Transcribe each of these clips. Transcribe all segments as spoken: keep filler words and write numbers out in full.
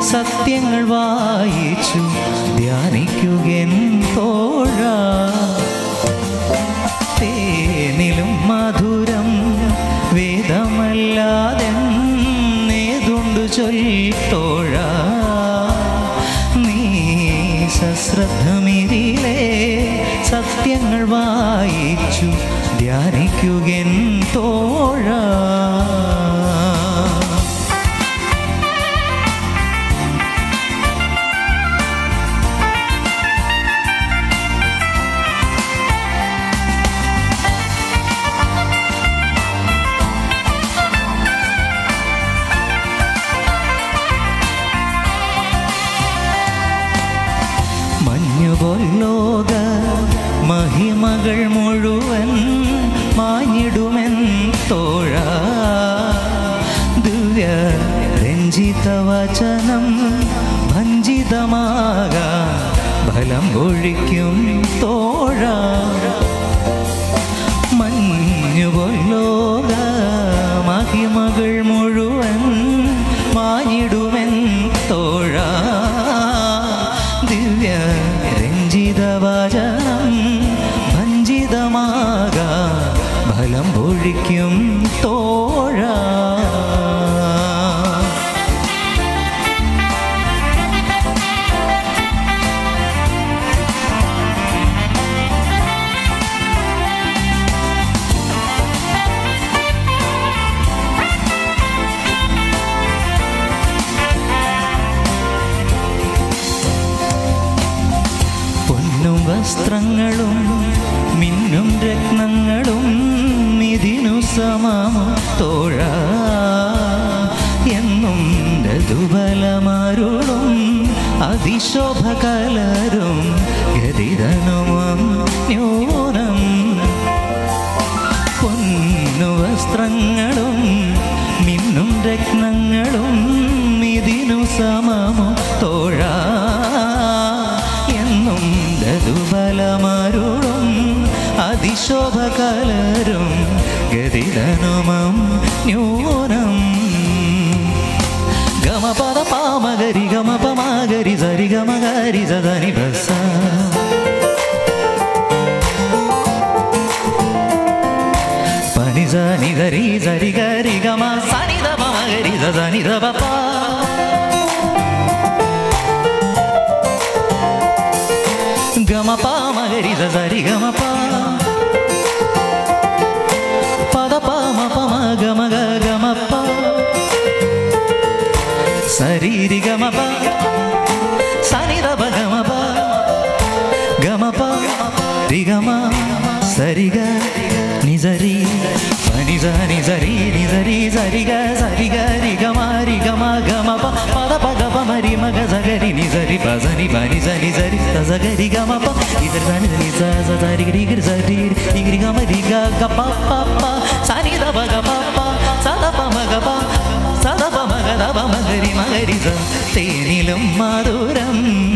സത്യങ്ങൾ വായിച്ചു ധ്യാനിക്കുകൻ തോഴാ. തേനിലും മധുരം വേദമല്ലാതെന്നേതുണ്ടു ചൊല്ലിത്തോഴാ. നീ സശ്രദ്ധമിതിലെ സത്യങ്ങൾ വായിച്ചു ധ്യാനിക്കുകൻ തോഴാ. മഞ്ഞുപോലോക മഹിമകൾ മുഴുവൻ മാഞ്ഞിടുമെൻ തോഴാ. ദിവ്യ രഞ്ജിത വചനം ഭഞ്ജിതമാകാൻ ഫലം ഒഴിക്കും തോഴാ. മഞ്ഞുപോലോക മഹിമകൾ മുഴുവൻ മാഞ്ഞിടുമെൻ തോഴാ. ദിവ്യ രഞ്ജിത വചനം ഭഞ്ജിതമാകാൻ ഫലം പൊഴിക്കും തോഴാ. വസ്ത്രങ്ങളും മിന്നും രത്നങ്ങളും ഇതിനു സമമോ തോഴാ. എന്നും ദുബലമരുളും അതിശോഭ കലരും ഗതിതനുമം ന്യൂനം. പൊന്നു വസ്ത്രങ്ങളും മിന്നും രത്നങ്ങളും ഇതിനു സമമോ തോഴാ. എന്നും ദുബലമരുളും അതിശോഭ കലരും ഗതിതനുമം ന്യൂനം. ഗമ പദ പാമഗരി ഗമ പമാഗരി സരി ഗമഗരി സദനി ബസ. പനി സനി ഗരി സരി ഗരി ഗമ സനി ദ പമഗരി സനി ദ പ. ഗമ പാമഗരി സരി ഗമ പ. പദ പാമ പമ ഗമ ഗ ഗമ പ. സരി ഗമ പ സനി ദ പ ഗമ പ. ഗമ പ രി ഗമ സരി ഗ നി സരി പനി സനി സരി നി സരി സരി ഗ സരി ഗ രി ഗമ രി ഗമ ഗമ പ. പദ പ ഗ പ മരി മ ഗ സഗരി നി സരി പ സനി പനി സനി സരി സ സഗരി ഗമ പ. ഇദർ സനി സനി സ സ സരി ഗരി ഗരി സരി ഇഗരി ഗമ രി ഗ ഗ പ പ പ. സനി ദ പ ഗ പ പ സ ദ പ മ ഗ പ സ ദ പ മ ഗ ദ പ മ ഗരി മ ഗരി സ. തേനിലും മധുരം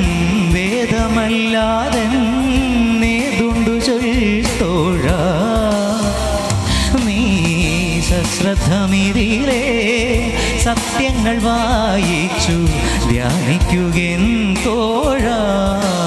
വേദമല്ലാതെന്നേതുണ്ടു ചൊല്ലിത്തോഴാ. നീ സശ്രദ്ധമിതിലെ സത്യങ്ങൾ വായിച്ചു ധ്യാനിക്കുകൻ തോഴാ.